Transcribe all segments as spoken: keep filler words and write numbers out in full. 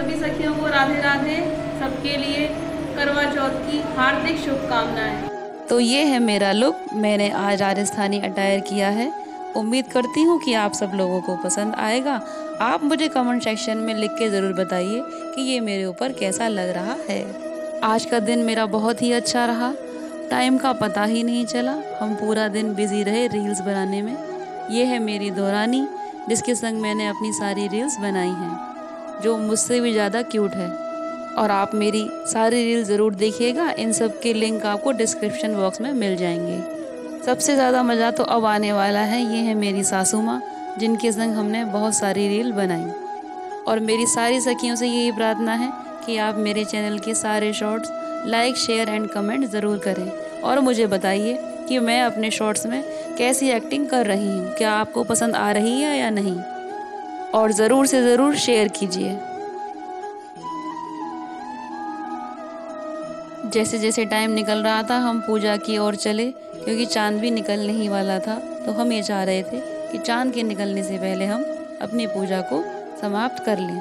सभी सखियों को राधे राधे। सबके लिए करवा चौथ की हार्दिक शुभकामनाएं। तो ये है मेरा लुक, मैंने आज राजस्थानी अटायर किया है। उम्मीद करती हूँ कि आप सब लोगों को पसंद आएगा। आप मुझे कमेंट सेक्शन में लिख के ज़रूर बताइए कि ये मेरे ऊपर कैसा लग रहा है। आज का दिन मेरा बहुत ही अच्छा रहा, टाइम का पता ही नहीं चला। हम पूरा दिन बिजी रहे रील्स बनाने में। ये है मेरी दोरानी, जिसके संग मैंने अपनी सारी रील्स बनाई हैं, जो मुझसे भी ज़्यादा क्यूट है। और आप मेरी सारी रील ज़रूर देखिएगा, इन सब के लिंक आपको डिस्क्रिप्शन बॉक्स में मिल जाएंगे। सबसे ज़्यादा मज़ा तो अब आने वाला है। ये है मेरी सासू माँ, जिनके संग हमने बहुत सारी रील बनाई। और मेरी सारी सखियों से यही प्रार्थना है कि आप मेरे चैनल के सारे shorts like, share and comment ज़रूर करें। और मुझे बताइए कि मैं अपने शॉर्ट्स में कैसी एक्टिंग कर रही हूँ, क्या आपको पसंद आ रही है या नहीं। और ज़रूर से ज़रूर शेयर कीजिए। जैसे जैसे टाइम निकल रहा था हम पूजा की ओर चले, क्योंकि चांद भी निकलने ही वाला था। तो हम ये चाह रहे थे कि चांद के निकलने से पहले हम अपनी पूजा को समाप्त कर लें।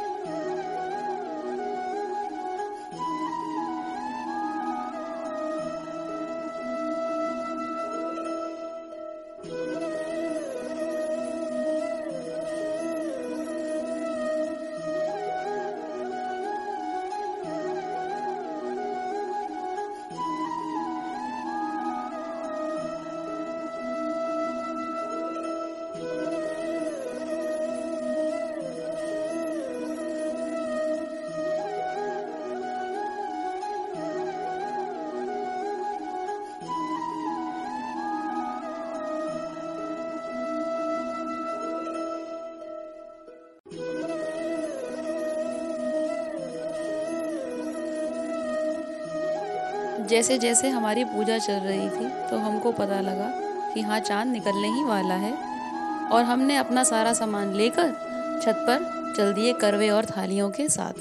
जैसे जैसे हमारी पूजा चल रही थी तो हमको पता लगा कि हाँ, चांद निकलने ही वाला है। और हमने अपना सारा सामान लेकर छत पर चल दिए करवे और थालियों के साथ।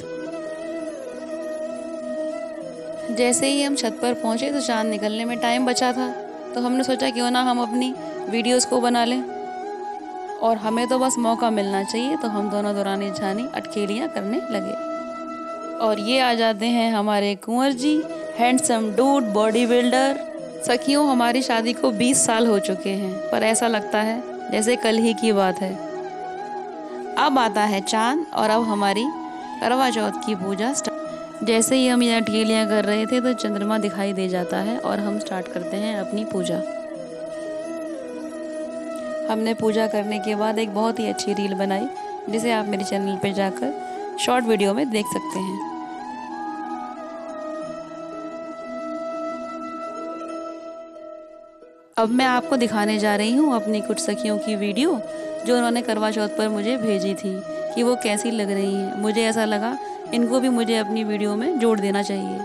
जैसे ही हम छत पर पहुँचे तो चांद निकलने में टाइम बचा था, तो हमने सोचा क्यों ना हम अपनी वीडियोस को बना लें। और हमें तो बस मौका मिलना चाहिए, तो हम दोनों दौरानी जानी अटखेलियाँ करने लगे। और ये आ जाते हैं हमारे Kunwar ji, handsome dude, bodybuilder. सखियों, हमारी शादी को बीस साल हो चुके हैं, पर ऐसा लगता है जैसे कल ही की बात है। अब आता है चांद और अब हमारी करवा चौथ की पूजा स्टार्ट। जैसे ही हम यहाँ अटखेलियाँ कर रहे थे तो चंद्रमा दिखाई दे जाता है और हम स्टार्ट करते हैं अपनी पूजा। हमने पूजा करने के बाद एक बहुत ही अच्छी रील बनाई, जिसे आप मेरे चैनल पर जाकर शॉर्ट वीडियो में देख सकते हैं। अब मैं आपको दिखाने जा रही हूँ अपनी कुछ सखियों की वीडियो, जो उन्होंने करवा चौथ पर मुझे भेजी थी कि वो कैसी लग रही हैं। मुझे ऐसा लगा इनको भी मुझे अपनी वीडियो में जोड़ देना चाहिए।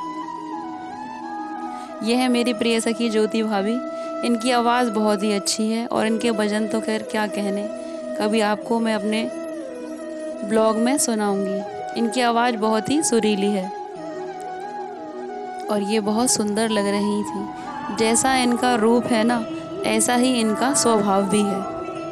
यह है मेरी प्रिय सखी ज्योति भाभी। इनकी आवाज़ बहुत ही अच्छी है और इनके भजन तो खैर क्या कहने, कभी आपको मैं अपने ब्लॉग में सुनाऊंगी। इनकी आवाज़ बहुत ही सुरीली है और ये बहुत सुंदर लग रही थी। जैसा इनका रूप है ना, ऐसा ही इनका स्वभाव भी है।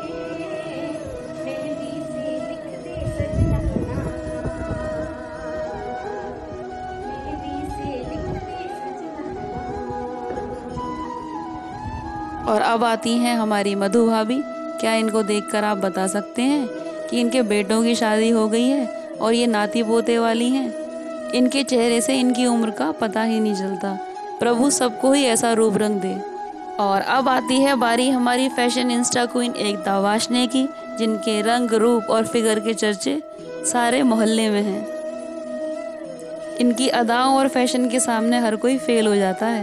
और अब आती हैं हमारी मधु भाभी। क्या इनको देखकर आप बता सकते हैं कि इनके बेटों की शादी हो गई है और ये नाती पोते वाली हैं। इनके चेहरे से इनकी उम्र का पता ही नहीं चलता। प्रभु सबको ही ऐसा रूप रंग दे। और अब आती है बारी हमारी फैशन इंस्टा क्वीन एकता वाशने की, जिनके रंग, रूप और फिगर के चर्चे सारे मोहल्ले में हैं। इनकी अदाओं और फैशन के सामने हर कोई फेल हो जाता है।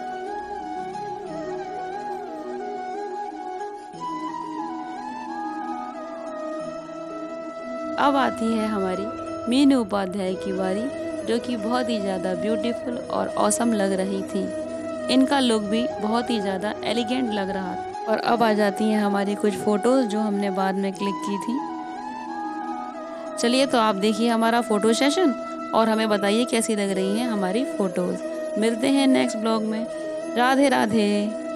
अब आती है हमारी मीनू उपाध्याय की बारी, जो कि बहुत ही ज़्यादा ब्यूटीफुल और ऑसम लग रही थी। इनका लुक भी बहुत ही ज़्यादा एलिगेंट लग रहा था। और अब आ जाती हैं हमारी कुछ फ़ोटोज़ जो हमने बाद में क्लिक की थी। चलिए तो आप देखिए हमारा फ़ोटो सेशन और हमें बताइए कैसी लग रही हैं हमारी फ़ोटोज़। मिलते हैं नेक्स्ट ब्लॉग में। राधे राधे।